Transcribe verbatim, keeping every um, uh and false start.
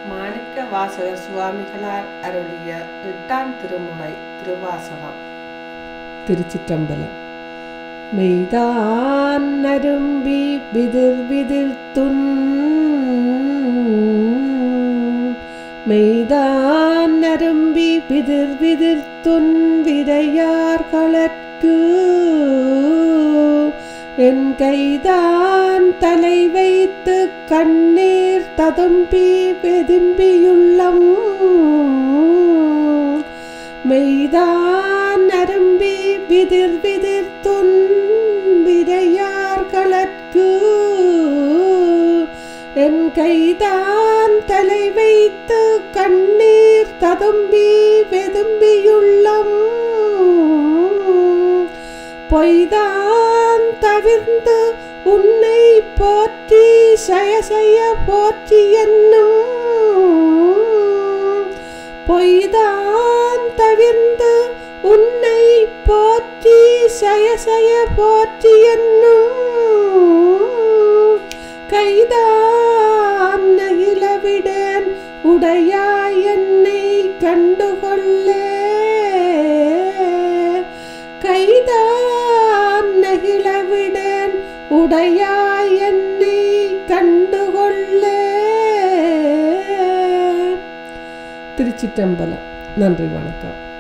மாணிக்க வாசகர் சுவாமிகளார் அருளிய எட்டாம் திருமுறை திருவாசகம். திருச்சிற்றம்பலம். மெய்தான் நரும்பி விதிர் விதிர் துன் மெய்தான் நரும்பி விதிர் விதிர் துன் விரையார் களற்கு என் கைதான் தலை வைத்து கண்ணீர் ததும்பி வெதும்பியுள்ளம் மெய்தான் நரும்பி விதிர் விதிர் துன் விரையார் களற்கு என் கைதான் தலை வைத்து கண்ணீர் ததும்பி வெதும்பியுள்ளம் பொய்தான் தவிர்ந்து உன்னை போற்றி சயசய போற்றி என்னும் பொய்தான் தவிர்ந்து உன்னை போற்றி சயசய போற்றி என்னும் கைதான் நகிலவிடேன் உடையாய் என்னை கண்டுகொள்ளே கைதான் நகிலவிடேன் உடையாய் என்னை கண்டுகொள்ளே. திருச்சிற்றம்பலம். நன்றி, வணக்கம்.